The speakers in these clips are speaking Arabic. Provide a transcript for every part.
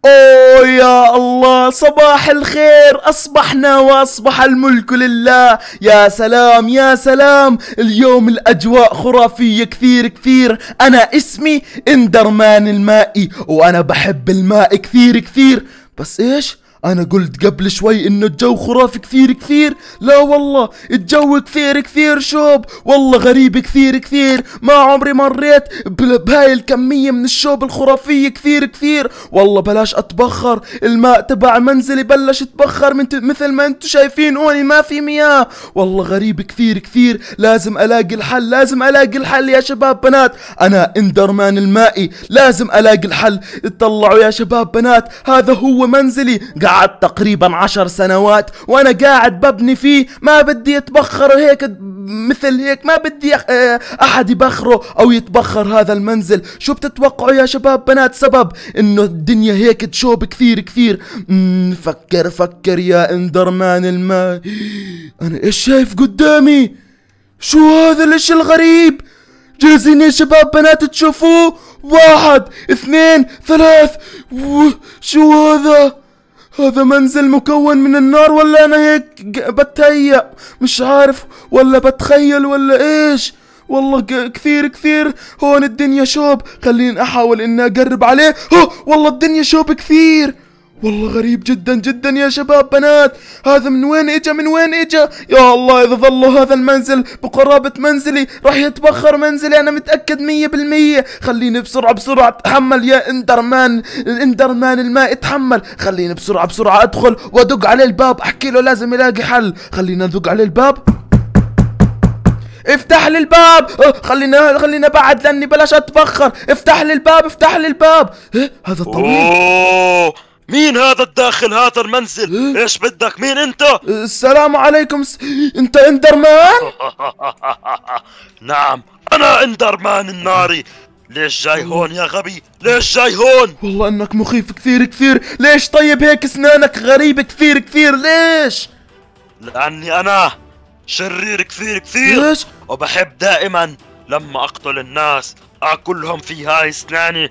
اوه يا الله، صباح الخير، اصبحنا واصبح الملك لله. يا سلام يا سلام، اليوم الاجواء خرافية كثير كثير. انا اسمي اندرمان المائي، وانا بحب الماء كثير كثير. بس ايش؟ انا قلت قبل شوي انه الجو خرافي كثير كثير. لا والله الجو كثير كثير شوب، والله غريب كثير كثير. ما عمري مريت بهاي الكمية من الشوب الخرافية كثير كثير. والله بلاش اتبخر، الماء تبع منزلي بلش يتبخر مثل ما انتم شايفين هوني ما في مياه. والله غريب كثير كثير. لازم الاقي الحل، لازم الاقي الحل يا شباب بنات. انا اندرمان المائي، لازم الاقي الحل. اطلعوا يا شباب بنات، هذا هو منزلي. قعدت تقريبا 10 سنوات وانا قاعد ببني فيه، ما بدي يتبخر هيك مثل هيك، ما بدي احد يبخره او يتبخر هذا المنزل. شو بتتوقعوا يا شباب بنات سبب انه الدنيا هيك تشوب كثير كثير؟ فكر يا اندرمان الماء. انا ايش شايف قدامي؟ شو هذا الاشي الغريب؟ جاهزين يا شباب بنات تشوفوه؟ 1 2 3. شو هذا؟ هذا منزل مكون من النار ولا انا هيك بتهيأ؟ مش عارف، ولا بتخيل ولا ايش؟ والله كثير كثير هون الدنيا شوب. خليني احاول اني اقرب عليه. والله الدنيا شوب كثير. والله غريب جدا جدا يا شباب بنات. هذا من وين اجا؟ من وين اجا؟ يا الله، اذا ظلوا هذا المنزل بقرابة منزلي راح يتبخر منزلي، انا متأكد 100%. خليني بسرعة بسرعة اتحمل يا اندرمان الماء، اتحمل. خليني بسرعة بسرعة ادخل وادق عليه الباب، احكي له لازم يلاقي حل. خلينا ندق عليه الباب. افتح لي الباب. خلينا بعد لاني بلاش اتبخر. افتح لي الباب، افتح لي الباب. هذا طويل. مين هذا الداخل هذا المنزل؟ ايش بدك؟ مين انت؟ السلام عليكم. انت اندرمان؟ نعم انا اندرمان الناري. ليش جاي هون يا غبي؟ ليش جاي هون؟ والله انك مخيف كثير كثير. ليش طيب هيك اسنانك غريبة كثير كثير؟ ليش؟ لاني انا شرير كثير كثير. ليش؟ وبحب دائما لما اقتل الناس اكلهم في هاي اسناني.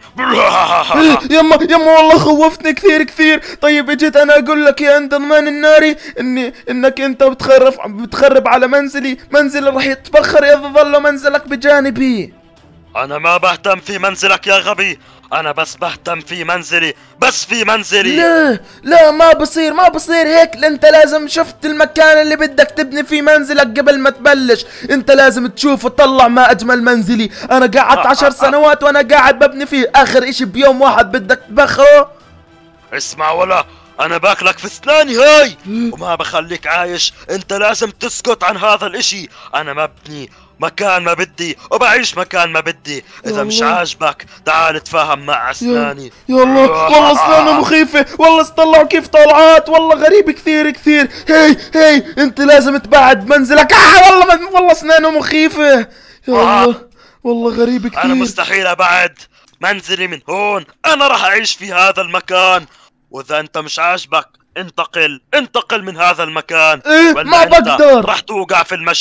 يما والله خوفتني كثير كثير. طيب اجيت انا اقول لك يا اندرمان الناري انك انت بتخرب على منزلي راح يتبخر اذا ظل منزلك بجانبي. انا ما بهتم في منزلك يا غبي، انا بس بهتم في منزلي، بس في منزلي. لا ما بصير هيك. انت لازم شفت المكان اللي بدك تبني فيه منزلك قبل ما تبلش. انت لازم تشوف وتطلع ما اجمل منزلي. انا قعدت 10 سنوات وانا قاعد ببني فيه، اخر اشي بيوم واحد بدك تبخره؟ اسمع ولا انا باكلك في اسناني هاي وما بخليك عايش. انت لازم تسكت عن هذا الاشي. انا مبني مكان ما بدي وبعيش مكان ما بدي. اذا مش عاجبك تعال تفاهم مع اسناني. يا الله والله اسنانه مخيفة. والله طلعوا كيف طلعات. والله غريب كثير كثير. هي انت لازم تبعد منزلك. والله اسنانه مخيفة. يا الله والله غريب كثير. انا مستحيل ابعد منزلي من هون، انا راح اعيش في هذا المكان. واذا انت مش عاجبك انتقل من هذا المكان. ما بقدر. راح توقع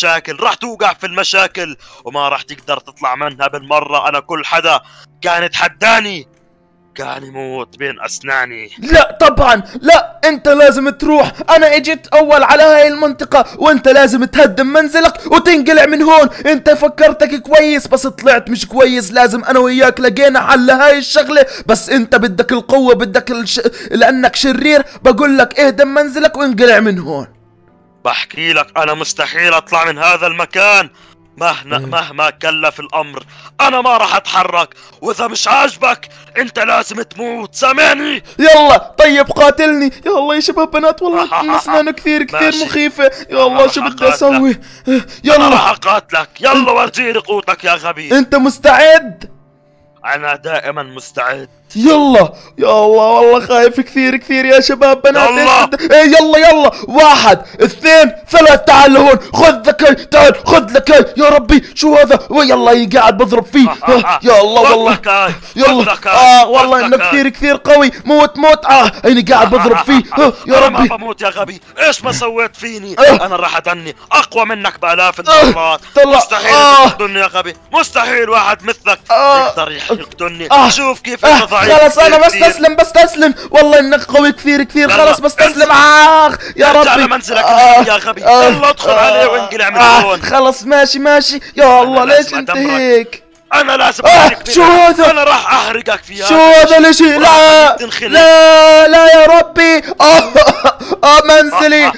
في المشاكل وما راح تقدر تطلع منها بالمرة. انا كل حدا كان يتحداني كان يموت بين اسناني. لا طبعا لا، انت لازم تروح. انا اجيت اول على هاي المنطقة وانت لازم تهدم منزلك وتنقلع من هون. انت فكرتك كويس بس طلعت مش كويس. لازم انا وياك لقينا حل لهاي الشغلة، بس انت بدك القوة، لانك شرير. بقول لك اهدم منزلك وانقلع من هون. بحكي لك انا مستحيل اطلع من هذا المكان مهما كلف الامر. انا ما راح اتحرك، واذا مش عاجبك انت لازم تموت. سامعني؟ يلا طيب قاتلني. يا الله يا شباب بنات، والله اسنانه كثير مخيفة. يا الله شو بدي اسوي؟ يلا راح اقاتلك. يلا ورجيني قوتك يا غبي. انت مستعد؟ انا دائما مستعد. يلا يا الله والله خايف كثير كثير يا شباب بنات. يلا 1 2 3. تعال لهون، خذ ذكي، تعال خذ ذكي. يا ربي شو هذا؟ ويلا قاعد بضرب فيه. يا الله والله يلا. والله انه كثير قوي. موت هيني قاعد بضرب فيه. يا ربي ما بموت يا غبي. ايش ما سويت فيني؟ انا راح ادني اقوى منك بالاف المرات. مستحيل تقتلني يا غبي. مستحيل واحد مثلك يقدر يقتلني. شوف كيف انت ضعيف. خلاص انا كثير. بستسلم والله انك قوي كثير كثير. يلا، خلاص بستسلم. يا ارجع ربي. لمنزلك يا غبي. يلا ادخل عليه وانقلع من هون. خلاص ماشي. يا الله أنا ليش لازم انت أدمرك. هيك؟ انا لازم احرق شو هذا؟ انا راح احرقك في شو هذا الاشي؟ لا لا يا ربي. منزلي.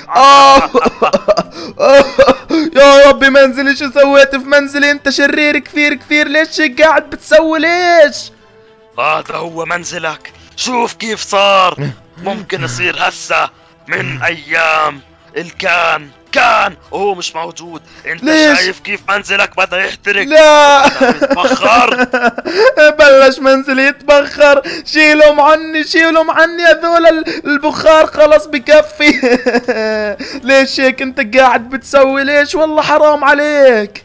يا ربي منزلي. شو سويت في منزلي؟ انت شرير كثير كثير. ليش هيك قاعد بتسوي ليش؟ هذا هو منزلك. شوف كيف صار. ممكن يصير هسه من ايام كان وهو مش موجود. انت ليش؟ شايف كيف منزلك بدا يحترق؟ لا. يتبخر. بلش منزلي يتبخر. شيلهم عني هذول البخار. خلص بكفي. ليش هيك انت قاعد بتسوي؟ ليش؟ والله حرام عليك.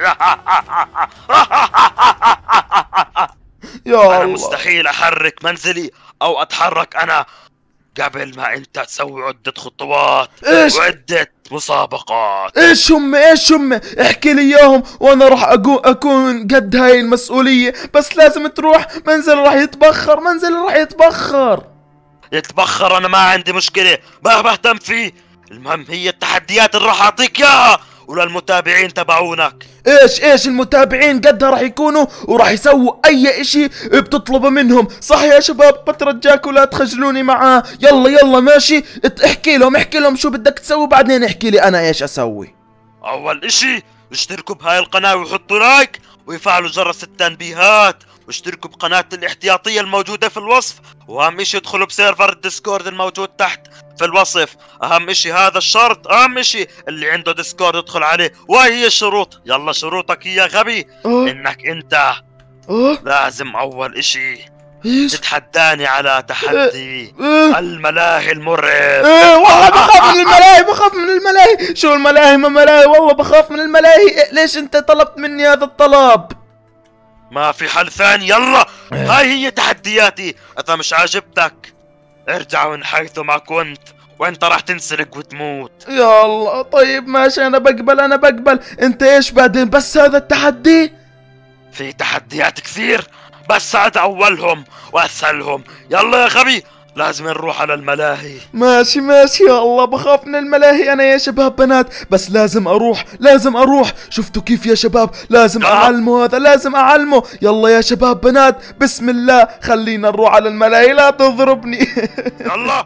يا انا الله. مستحيل احرك منزلي او اتحرك انا قبل ما انت تسوي عدة خطوات إيش؟ وعدة مسابقات. ايش هم احكي لي اياهم وانا راح اكون قد هاي المسؤولية. بس لازم تروح. منزل راح يتبخر. يتبخر انا ما عندي مشكلة، ما بهتم فيه. المهم هي التحديات اللي راح اعطيك اياها وللمتابعين تبعونك. ايش المتابعين قدها راح يكونوا وراح يسووا اي اشي بتطلبه منهم. صح يا شباب؟ بترجاكوا لا تخجلوني معاه. يلا ماشي. احكي لهم شو بدك تسوي بعدين احكي لي انا ايش اسوي. اول اشي اشتركوا بهاي القناة وحطوا لايك ويفعلوا جرس التنبيهات واشتركوا بقناة الاحتياطية الموجودة في الوصف. واهم اشي ادخلوا بسيرفر الديسكورد الموجود تحت في الوصف. اهم اشي هذا الشرط. اهم اشي اللي عنده ديسكورد ادخل عليه. وهي هي الشروط. يلا شروطك يا غبي. انك انت لازم اول اشي ايش؟ تتحداني على تحدي الملاهي المرعب. والله بخاف من الملاهي. شو الملاهي؟ ما ملاهي. والله بخاف من الملاهي. ليش انت طلبت مني هذا الطلب؟ ما في حل ثاني. يلا هاي هي تحدياتي. اذا مش عاجبتك ارجع من حيث ما كنت وانت راح تنسلق وتموت. يا الله. طيب ماشي انا بقبل. انت ايش بعدين؟ بس هذا التحدي؟ في تحديات كثير بس هذا اولهم واسهلهم. يلا يا غبي لازم نروح على الملاهي. ماشي يا الله. بخاف من الملاهي انا يا شباب بنات. بس لازم اروح. شفتوا كيف يا شباب؟ لازم اعلمه. يلا يا شباب بنات بسم الله. خلينا نروح على الملاهي. لا تضربني. يلا.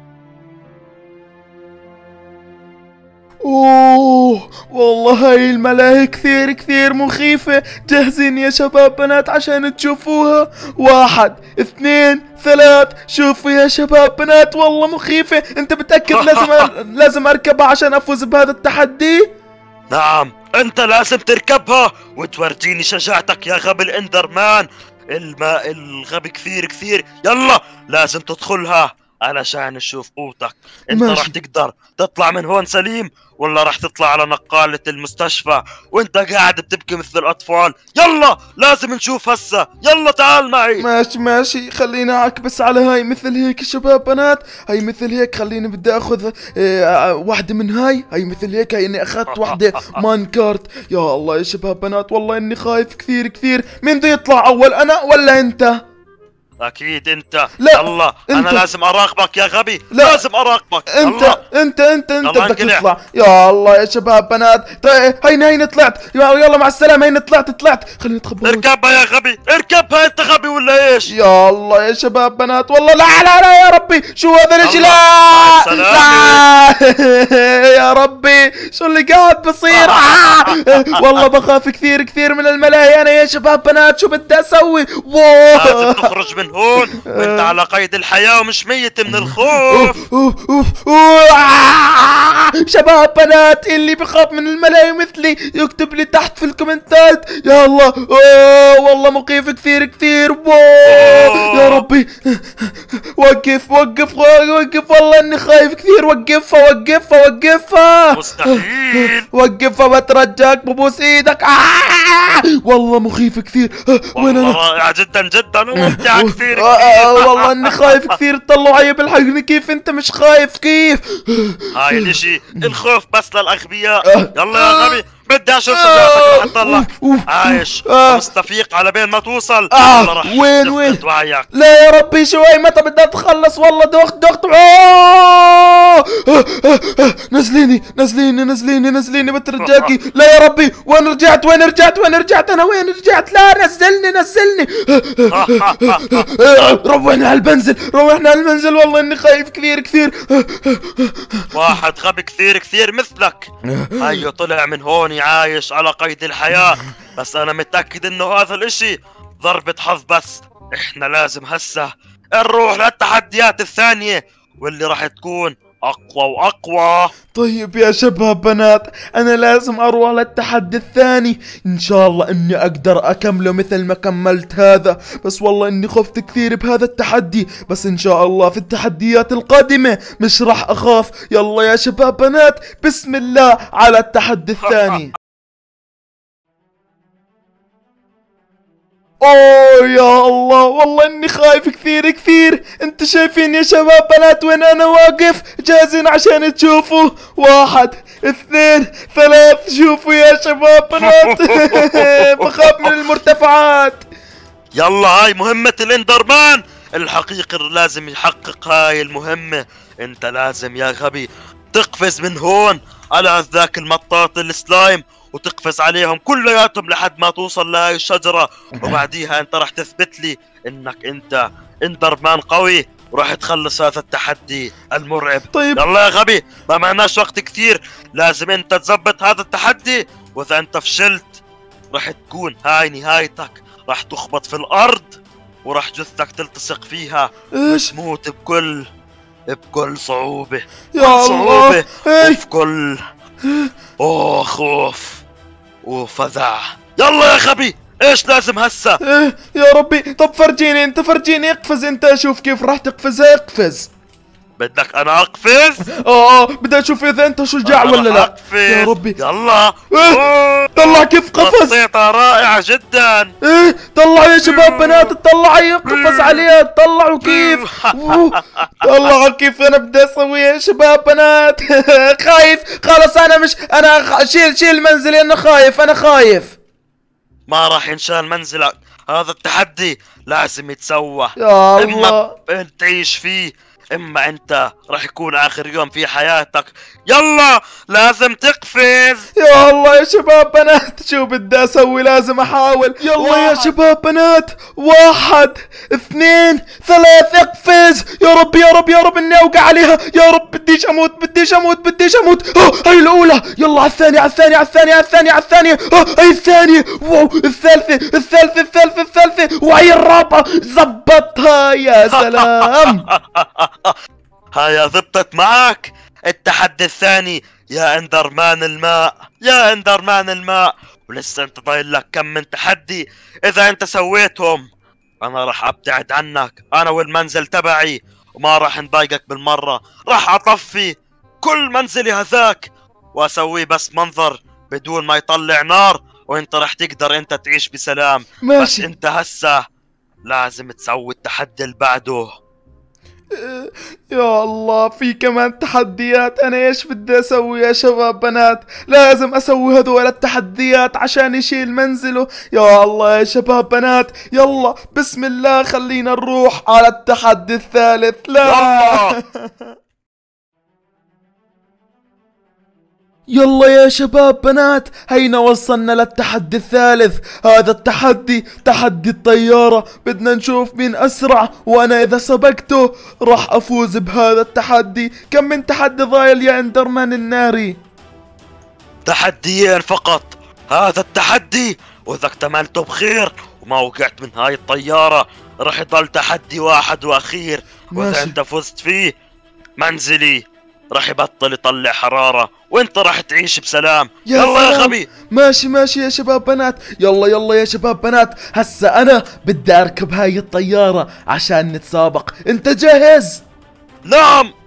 اوه والله هاي الملاهي كثير كثير مخيفة. جاهزين يا شباب بنات عشان تشوفوها؟ 1 2 3. شوفوا يا شباب بنات والله مخيفة. انت متأكد لازم اركبها عشان افوز بهذا التحدي؟ نعم انت لازم تركبها وتورجيني شجاعتك يا غبي الاندرمان الغبي كثير. يلا لازم تدخلها علشان نشوف قوتك. انت ماشي. راح تقدر تطلع من هون سليم ولا راح تطلع على نقالة المستشفى وانت قاعد بتبكي مثل الاطفال؟ يلا لازم نشوف هسه. يلا تعال معي. ماشي. خلينا اعكبس على هاي مثل هيك شباب بنات. هاي مثل هيك. خليني بدي اخذ واحدة من هاي مثل هيك. هاي اني اخذت واحدة مان كارت. يا الله يا شباب بنات والله اني خايف كثير. مين بده يطلع اول؟ انا ولا انت؟ اكيد انت. لا يلا انت. انا لازم اراقبك يا غبي. لا. لازم اراقبك. انت بدك انقلع. تطلع. يا الله يا شباب بنات. طيب هيني طلعت. يلا مع السلامة. هيني طلعت. خليني اتخبى. اركبها يا غبي. اركبها. انت غبي ولا ايش؟ يا الله يا شباب بنات والله. لا يا ربي. شو هذا الاشي؟ لا يا ربي. شو اللي قاعد بصير؟ والله بخاف كثير من الملاهي انا يا شباب بنات. شو بدي اسوي؟ لازم تخرج من هون وانت على قيد الحياة ومش ميت من الخوف. شباب بنات اللي بخاف من الملاهي مثلي يكتب لي تحت في الكومنتات. يا الله. والله مخيف كثير. يا ربي. وقف والله اني خايف كثير. وقفها. مستحيل. وقفها بترجاك ببوس ايدك. والله مخيف كثير. وين انا؟ رائع جدا وممتع كثير. والله اني خايف كثير. طلعوا عيب الحقني. كيف انت مش خايف؟ كيف؟ هاي الاشي الخوف بس للاغبياء. يلا يا غبي بدي اشوف سيارتك رح تضلك عايش مستفيق على بين ما توصل. والله رح وين وعيك. لا يا ربي شوي متى بدها تخلص والله دخت نزليني بترجاكي. لا يا ربي وين رجعت انا وين رجعت؟ لا نزلني روحنا على المنزل والله اني خايف كثير. واحد غبي كثير مثلك هيو طلع من هون عايش على قيد الحياة، بس انا متأكد انه هذا الاشي ضربة حظ بس. احنا لازم هسه نروح للتحديات الثانية واللي راح تكون اقوى واقوى. طيب يا شباب بنات انا لازم اروح للتحدي الثاني، ان شاء الله اني اقدر اكمله مثل ما كملت هذا، بس والله اني خفت كثير بهذا التحدي، بس ان شاء الله في التحديات القادمة مش راح اخاف. يلا يا شباب بنات بسم الله على التحدي الثاني. اوه يا الله والله اني خايف كثير. انت شايفين يا شباب بنات وين انا واقف؟ جاهزين عشان تشوفوا؟ 1 2 3 شوفوا يا شباب بنات. بخاف من المرتفعات. يلا هاي مهمة الاندرمان الحقيقي لازم يحقق هاي المهمة. انت لازم يا غبي تقفز من هون على ذاك المطاط السلايم وتقفز عليهم كلياتهم لحد ما توصل لهاي الشجرة، وبعديها انت راح تثبت لي انك انت اندرمان قوي وراح تخلص هذا التحدي المرعب. طيب يلا يا غبي ما معناش وقت كثير، لازم انت تزبط هذا التحدي، واذا انت فشلت راح تكون هاي نهايتك، راح تخبط في الارض وراح جثتك تلتصق فيها وتموت بكل صعوبة. يا الله وبكل خوف وفزع. يلا يا غبي ايش لازم هسه؟ يا ربي طب فرجيني اقفز انت، اشوف كيف راح تقفزها. اقفز. بدك انا اقفز؟ بدي اشوف اذا انت شجاع ولا لا. أقفز. يا ربي يلا طلع كيف قفز. خطيطة رائعة جدا. طلعوا يا شباب بنات اطلعوا قفز عليها. طلعوا كيف. طلعوا كيف انا بدي اسوي يا شباب بنات. خايف خلص انا شيل منزلي انا خايف. ما راح ينشال منزلك، هذا التحدي لازم يتسوى. يا الله اما تعيش فيه اما انت راح يكون اخر يوم في حياتك. يلا لازم تقفز. يا الله يا شباب بنات شو بدي اسوي؟ لازم احاول. يلا يا شباب بنات 1 2 3 اقفز. يا رب اني اوقع عليها. يا رب بديش اموت. هاي الاولى. يلا على الثانية. هاي الثانية. واو الثالثة وهي الرابعة. زبطها يا سلام. هيا ضبطت معك. التحدي الثاني يا اندرمان الماء. ولسه انت ضايل لك كم من تحدي، اذا انت سويتهم انا راح ابتعد عنك انا والمنزل تبعي وما راح نضايقك بالمرة. راح اطفي كل منزلي هذاك واسويه بس منظر بدون ما يطلع نار، وانت راح تقدر انت تعيش بسلام. ماشي. بس انت هسه لازم تسوي التحدي اللي بعده. يا الله في كمان تحديات. انا ايش بدي اسوي يا شباب بنات؟ لازم اسوي هذول التحديات عشان يشيل منزله. يا الله يا شباب بنات يلا بسم الله خلينا نروح على التحدي الثالث. لا يلا يا شباب بنات هينا وصلنا للتحدي الثالث. هذا التحدي تحدي الطيارة. بدنا نشوف مين أسرع، وأنا إذا سبقته راح أفوز بهذا التحدي. كم من تحدي ضايل يا اندرمان الناري؟ تحديين فقط هذا التحدي، وإذا اكتملته بخير وما وقعت من هاي الطيارة راح يضل تحدي واحد وأخير، وإذا أنت فزت فيه منزلي راح يبطل يطلع حرارة وانت راح تعيش بسلام. يلا يا غبي. ماشي يا شباب بنات. يلا يا شباب بنات هسا انا بدي اركب هاي الطيارة عشان نتسابق. انت جاهز؟ نعم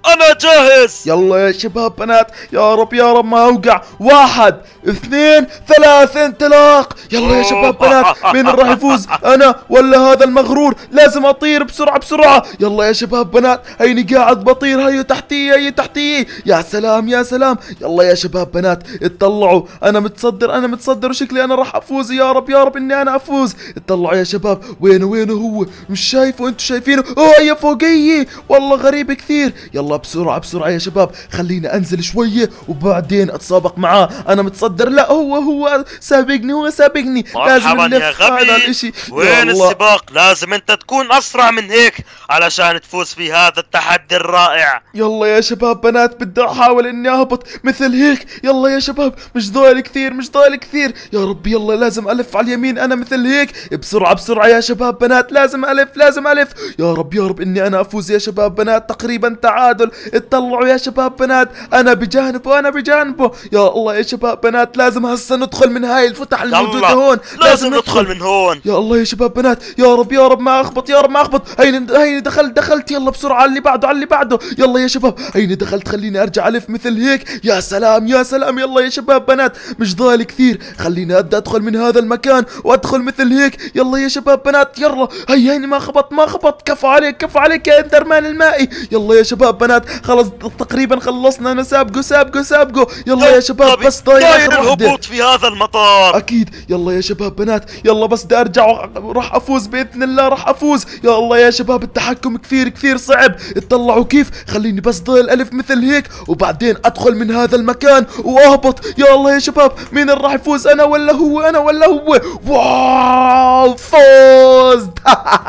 انا جاهز. يلا يا شباب بنات، يا رب يا رب ما اوقع. 1 2 3 انطلاق. يلا يا شباب بنات، مين اللي راح يفوز؟ انا ولا هذا المغرور؟ لازم اطير بسرعة بسرعة. يلا يا شباب بنات، هيني قاعد بطير، هيو تحتي هيو تحتي. يا سلام يا سلام. يلا يا شباب بنات اطلعوا، انا متصدر وشكلي انا راح افوز. يا رب يا رب اني انا افوز. اطلعوا يا شباب، وينه هو؟ مش شايفه، انتوا شايفينه؟ هي فوقي، والله غريب كثير. يلا بسرعة بسرعة يا شباب، خليني انزل شوية وبعدين اتسابق معاه. انا متصدر. لا هو سابقني. لازم نلف هذا الاشي. وين السباق؟ لازم انت تكون اسرع من هيك علشان تفوز في هذا التحدي الرائع. يلا يا شباب بنات، بدي احاول اني اهبط مثل هيك. يلا يا شباب، مش ضايل كثير. يا ربي يلا، لازم الف على اليمين انا مثل هيك. بسرعة يا شباب بنات، لازم الف. يا رب اني انا افوز يا شباب بنات. تقريبا تعادل. اطلعوا يا شباب بنات، انا بجانبه. يا الله يا شباب بنات، لازم هسه ندخل من هاي الفتح الموجودة هون. لازم ندخل من هون. يا الله يا شباب بنات، يا رب ما اخبط. هيني دخلت. يلا بسرعة على اللي بعده. يلا يا شباب، هيني دخلت. خليني ارجع الف مثل هيك. يا سلام. يلا يا شباب بنات، مش ضايل كثير. خليني ادخل من هذا المكان وادخل مثل هيك. يلا يا شباب بنات، يلا هيني ما خبط. كفى عليك يا اندرمان المائي. يلا يا شباب بنات، خلص تقريبا خلصنا. انا سابقه. يلا يا شباب، بس ضايل الهبوط في هذا المطار. اكيد. يلا يا شباب بنات، يلا بس بدي ارجع. راح افوز باذن الله، راح افوز. يا الله يا شباب، التحكم كثير صعب. اطلعوا كيف. خليني بس ضايل الف مثل هيك وبعدين ادخل من هذا المكان واهبط. يا الله يا شباب، مين اللي راح يفوز؟ انا ولا هو؟ واو، فزت.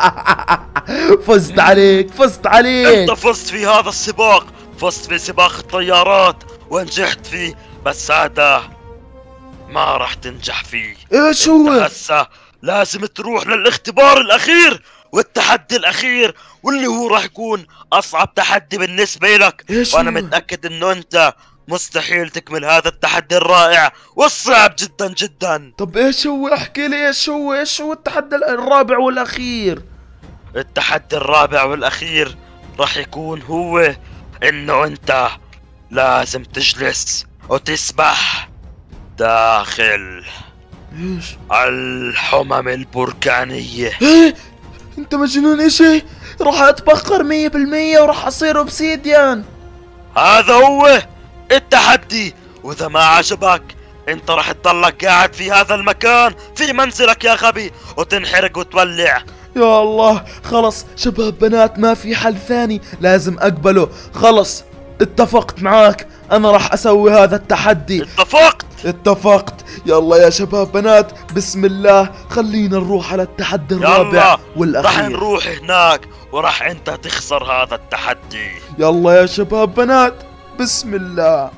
فزت عليك. انت فزت في هذا السباق، فزت في سباق الطيارات ونجحت فيه، بس هذا ما راح تنجح فيه. ايش هو؟ هسه لازم تروح للاختبار الاخير والتحدي الاخير، واللي هو راح يكون اصعب تحدي بالنسبة لك. وانا متأكد انه انت مستحيل تكمل هذا التحدي الرائع والصعب جدا. طب ايش هو؟ احكي لي ايش هو التحدي الرابع والاخير؟ التحدي الرابع والاخير راح يكون هو انه انت لازم تجلس وتسبح داخل ايش؟ الحمم البركانية. ايه؟ انت مجنون؟ ايش؟ راح اتبخر 100% وراح اصير اوبسيديان. هذا هو التحدي، واذا ما عجبك انت راح تضلك قاعد في هذا المكان في منزلك يا غبي وتنحرق وتولع. يا الله، خلص شباب بنات، ما في حل ثاني، لازم اقبله. خلص اتفقت معاك، انا راح اسوي هذا التحدي. اتفقت. يلا يا شباب بنات، بسم الله، خلينا نروح على التحدي الرابع والاخير. راح نروح هناك وراح انت تخسر هذا التحدي. يلا يا شباب بنات، بسم الله.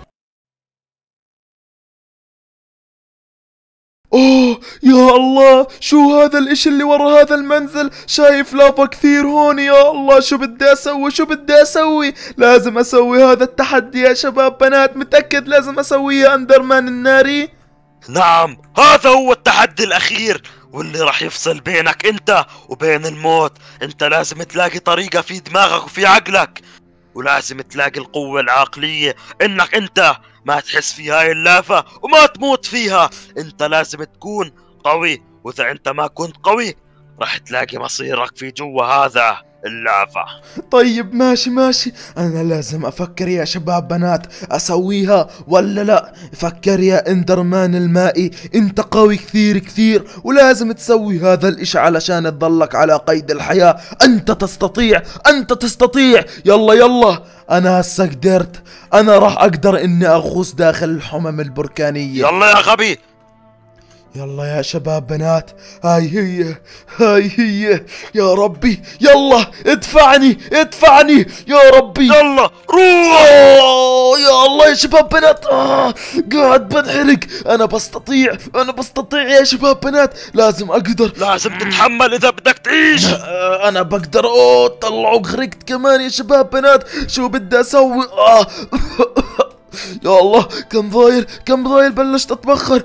اوه يا الله، شو هذا الاشي اللي ورا هذا المنزل؟ شايف لافا كثير هون. يا الله، شو بدي اسوي؟ لازم اسوي هذا التحدي يا شباب بنات، متأكد لازم اسويه يا اندرمان الناري. نعم، هذا هو التحدي الاخير واللي راح يفصل بينك انت وبين الموت. انت لازم تلاقي طريقة في دماغك وفي عقلك، ولازم تلاقي القوة العقلية انك انت ما تحس في هاي اللافة وما تموت فيها. انت لازم تكون قوي، واذا انت ما كنت قوي راح تلاقي مصيرك في جوا هذا اللافة. طيب ماشي، انا لازم افكر يا شباب بنات، اسويها ولا لا؟ فكر يا اندرمان المائي، انت قوي كثير ولازم تسوي هذا الاشي علشان تضلك على قيد الحياة. انت تستطيع. يلا انا هسه قدرت، انا راح اقدر اني اغوص داخل الحمم البركانية. يلا يا غبي. يلا يا شباب بنات، هاي هي. يا ربي، يلا ادفعني يا ربي. يلا روح. يا الله يا شباب بنات، قاعد بنحرق. انا بستطيع يا شباب بنات، لازم اقدر. لازم تتحمل اذا بدك تعيش. انا بقدر. طلعوا غرقت كمان يا شباب بنات، شو بدي اسوي؟ يا الله، كم ضايل بلشت اتبخر.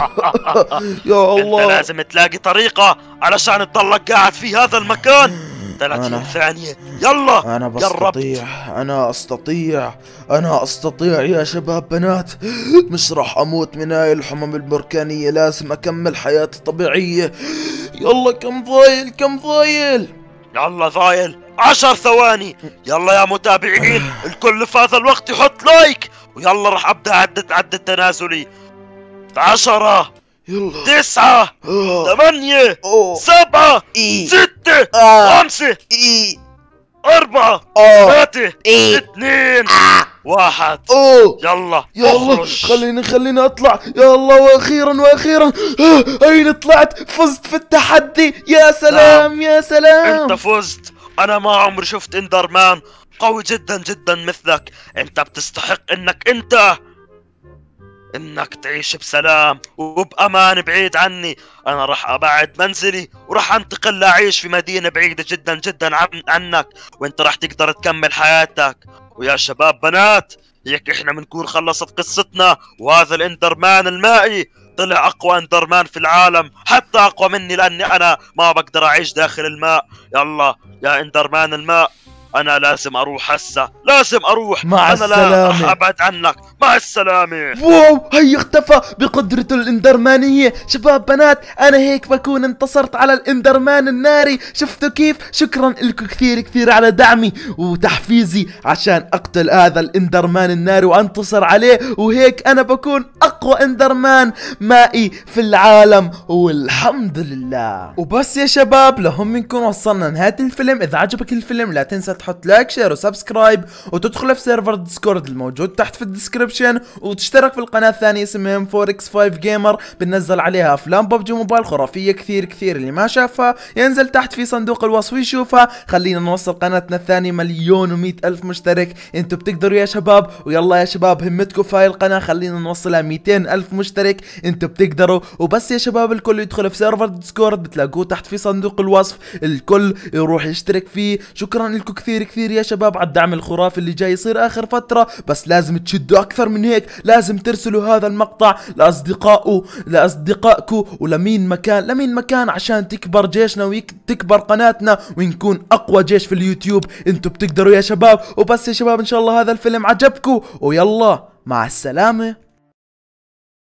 يا الله، انت لازم تلاقي طريقة علشان تضلك قاعد في هذا المكان 30 ثانية، يلا. أنا قربت. أنا أستطيع يا شباب بنات. مش راح أموت من هاي الحمم البركانية، لازم أكمل حياتي طبيعية. يلا كم ضايل؟ يلا ضايل 10 ثواني. يلا يا متابعين، الكل في هذا الوقت يحط لايك، ويلا راح ابدا عد التنازلي. 10 يلا 9 آه. 8 أوه. 7 إيه. 6 آه. 5 إيه. 4 آه. 3 إيه. 2 1. أوه. يلا يلا اخرج. خليني اطلع. يلا واخيرا هيني طلعت، فزت في التحدي. يا سلام يا سلام. انت فزت. انا ما عمري شفت اندرمان قوي جدا جدا مثلك. انت بتستحق انك تعيش بسلام وبامان بعيد عني. انا راح ابعد منزلي وراح انتقل لاعيش في مدينة بعيدة جدا جدا عنك، وانت راح تقدر تكمل حياتك. ويا شباب بنات، هيك احنا بنكون خلصت قصتنا. وهذا الاندرمان المائي طلع اقوى اندرمان في العالم، حتى اقوى مني لاني انا ما بقدر اعيش داخل الماء. يلا يا اندرمان الماء، انا لازم اروح هسه، لازم اروح. مع انا لا السلامة. راح ابعد عنك. مع السلامة. واو، هي اختفى بقدرته الاندرمانية. شباب بنات، انا هيك بكون انتصرت على الاندرمان الناري. شفتوا كيف؟ شكرا لكم كثير على دعمي وتحفيزي عشان اقتل هذا الاندرمان الناري وانتصر عليه، وهيك انا بكون اقوى اندرمان مائي في العالم، والحمد لله. وبس يا شباب، لهم منكم وصلنا نهاية الفيلم. اذا عجبك الفيلم لا تنسى تحط لايك شير وسبسكرايب، وتدخل في سيرفر ديسكورد الموجود تحت في الديسكريبشن، وتشترك في القناة الثانية اسمها M4X5 جيمر، بننزل عليها افلام ببجي موبايل خرافية كثير. اللي ما شافها ينزل تحت في صندوق الوصف ويشوفها. خلينا نوصل قناتنا الثانية 1,100,000 مشترك. انتوا بتقدروا يا شباب، ويلا يا شباب همتكم في هاي القناة خلينا نوصلها 200,000 مشترك. انتوا بتقدروا. وبس يا شباب، الكل يدخل في سيرفر ديسكورد بتلاقوه تحت في صندوق الوصف، الكل يروح يشترك فيه. شكرا لكم كثير يا شباب على الدعم الخرافي اللي جاي يصير اخر فترة. بس لازم تشدوا اكثر من هيك، لازم ترسلوا هذا المقطع لاصدقائكم ولمين مكان عشان تكبر جيشنا وتكبر قناتنا ونكون اقوى جيش في اليوتيوب. انتوا بتقدروا يا شباب. وبس يا شباب، ان شاء الله هذا الفيلم عجبكم، ويلا مع السلامة.